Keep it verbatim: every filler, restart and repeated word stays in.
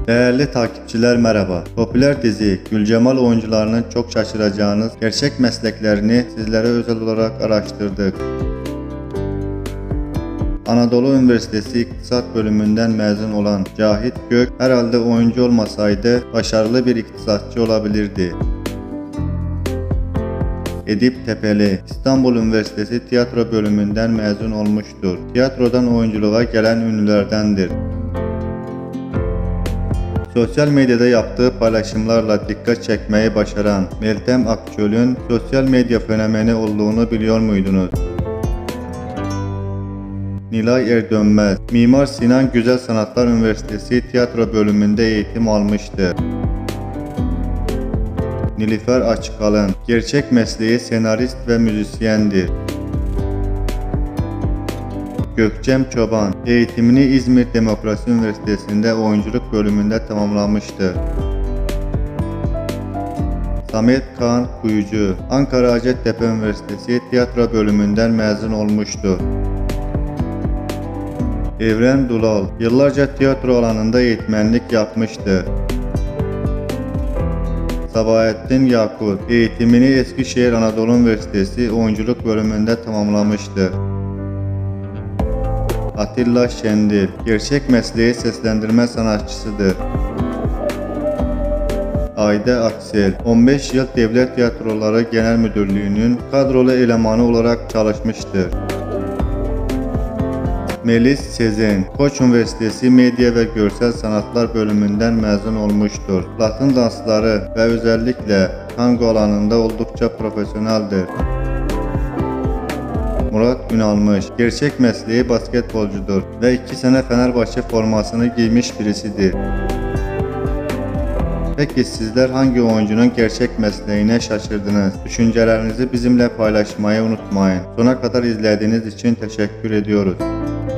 Değerli takipçiler merhaba. Popüler dizi Gülcemal oyuncularının çok şaşıracağınız gerçek mesleklerini sizlere özel olarak araştırdık. Anadolu Üniversitesi İktisat Bölümünden mezun olan Cahit Gök herhalde oyuncu olmasaydı başarılı bir iktisatçı olabilirdi. Edip Tepeli İstanbul Üniversitesi Tiyatro Bölümünden mezun olmuştur. Tiyatrodan oyunculuğa gelen ünlülerdendir. Sosyal medyada yaptığı paylaşımlarla dikkat çekmeyi başaran Meltem Akçöl'ün sosyal medya fenomeni olduğunu biliyor muydunuz? Nilay Erdönmez, Mimar Sinan Güzel Sanatlar Üniversitesi Tiyatro Bölümünde eğitim almıştır. Nilüfer Açıkalın, gerçek mesleği senarist ve müzisyendir. Gökçem Çoban, eğitimini İzmir Demokrasi Üniversitesi'nde oyunculuk bölümünde tamamlamıştır. Samet Kaan Kuyucu, Ankara Hacettepe Üniversitesi Tiyatro Bölümünden mezun olmuştur. Evren Dulal, yıllarca tiyatro alanında eğitmenlik yapmıştır. Sabahattin Yakut, eğitimini Eskişehir Anadolu Üniversitesi Oyunculuk Bölümünde tamamlamıştır. Atilla Şendil, gerçek mesleği seslendirme sanatçısıdır. Ayda Aksel, on beş yıl Devlet Tiyatroları Genel Müdürlüğü'nün kadrolu elemanı olarak çalışmıştır. Melis Sezen, Koç Üniversitesi Medya ve Görsel Sanatlar Bölümünden mezun olmuştur. Latin dansları ve özellikle tango alanında oldukça profesyoneldir. Murat Ünalmış, gerçek mesleği basketbolcudur ve iki sene Fenerbahçe formasını giymiş birisidir. Peki sizler hangi oyuncunun gerçek mesleğine şaşırdınız? Düşüncelerinizi bizimle paylaşmayı unutmayın. Sona kadar izlediğiniz için teşekkür ediyoruz.